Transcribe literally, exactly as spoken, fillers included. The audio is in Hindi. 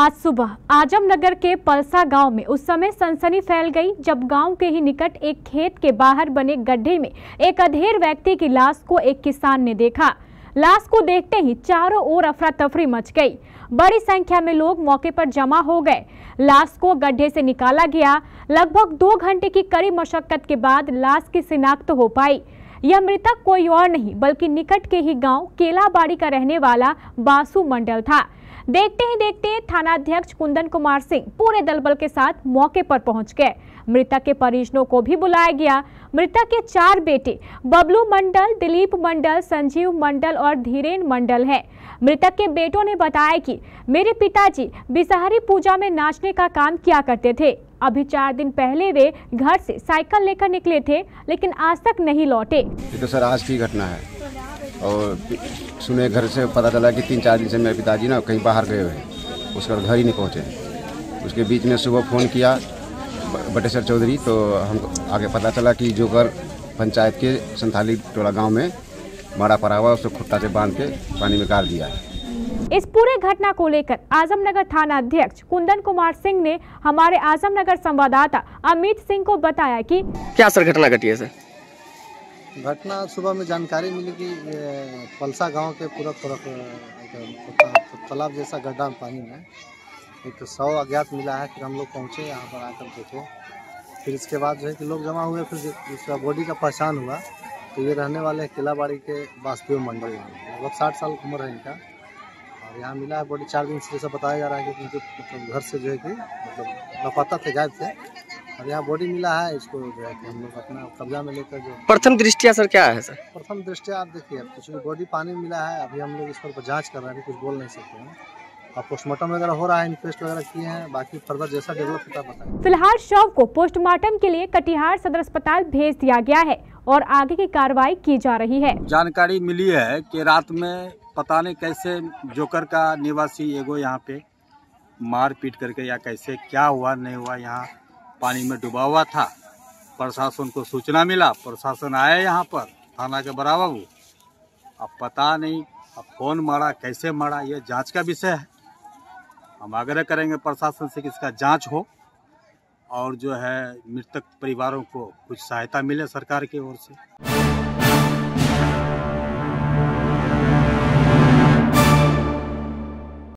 आज सुबह आजमनगर के पलसा गांव में उस समय सनसनी फैल गई जब गांव के ही निकट एक खेत के बाहर बने गड्ढे में एक अधेड़ व्यक्ति की लाश को एक किसान ने देखा। लाश को देखते ही चारों ओर अफरा तफरी मच गई। बड़ी संख्या में लोग मौके पर जमा हो गए। लाश को गड्ढे से निकाला गया। लगभग दो घंटे की कड़ी मशक्कत के बाद लाश की शिनाख्त हो पाई। यह मृतक कोई और नहीं बल्कि निकट के ही गांव केलाबाड़ी का रहने वाला बासु मंडल था। देखते ही देखते थानाध्यक्ष कुंदन कुमार सिंह पूरे दलबल के साथ मौके पर पहुंच गए। मृतक के परिजनों को भी बुलाया गया। मृतक के चार बेटे बबलू मंडल, दिलीप मंडल, संजीव मंडल और धीरेन मंडल हैं। मृतक के बेटों ने बताया कि मेरे पिताजी बिसहरी पूजा में नाचने का काम किया करते थे। अभी चार दिन पहले वे घर से साइकिल लेकर निकले थे, लेकिन आज तक नहीं लौटे। ये तो सर आज की घटना है और सुने घर से पता चला कि तीन चार दिन से मेरे पिताजी ना कहीं बाहर गए हुए, उसके बाद घर ही नहीं पहुँचे। उसके बीच में सुबह फ़ोन किया बटेश्वर चौधरी, तो हमको आगे पता चला कि जोकर पंचायत के संथाली टोला गांव में मारा पड़ा हुआ, उसको खुट्टा से बांध के पानी में गाड़ दिया है। इस पूरे घटना को लेकर आजमनगर थाना अध्यक्ष कुंदन कुमार सिंह ने हमारे आजमनगर संवाददाता अमित सिंह को बताया कि क्या सर घटना घटी है सर? घटना सुबह में जानकारी मिली कि पलसा गांव के पूरा तरफ तालाब जैसा गड्ढा पानी में एक शव अज्ञात मिला है। फिर हम लोग पहुंचे यहाँ पर आकर देखे। फिर इसके बाद जो है कि लोग जमा हुए। फिर इसका बॉडी का पहचान हुआ तो ये रहने वाले हैं केलाबाड़ी के बासु मंडल। लगभग साठ साल की उम्र है इनका और यहाँ मिला है बॉडी। चार दिन से जैसा बताया जा रहा है कि उनके मतलब घर से जो है कि मतलब लापता थे, गायब थे और यहाँ बॉडी मिला है। इसको जो है कि हम लोग अपना कब्जा में लेकर जो प्रथम दृष्टिया सर क्या है सर? प्रथम दृष्टिया आप देखिए कुछ भी बॉडी पानी में मिला है। अभी हम लोग इस पर जांच कर रहे हैं, कुछ बोल नहीं सकते हैं। और पोस्टमार्टम वगैरह हो रहा है, इन्क्वेस्ट वगैरह किए हैं। बाकी फर्दर जैसा डेवलप होता है बताएं। फिलहाल शव को पोस्टमार्टम के लिए कटिहार सदर अस्पताल भेज दिया गया है और आगे की कार्रवाई की जा रही है। जानकारी मिली है कि रात में पता नहीं कैसे जोकर का निवासी एगो यहाँ पे मार पीट करके या कैसे क्या हुआ नहीं हुआ, यहाँ पानी में डूबा हुआ था। प्रशासन को सूचना मिला, प्रशासन आया यहाँ पर थाना के बड़ा बाबू। अब पता नहीं अब कौन मारा कैसे मारा, ये जांच का विषय है। हम आग्रह करेंगे प्रशासन से कि इसका जांच हो और जो है मृतक परिवारों को कुछ सहायता मिले सरकार की ओर से।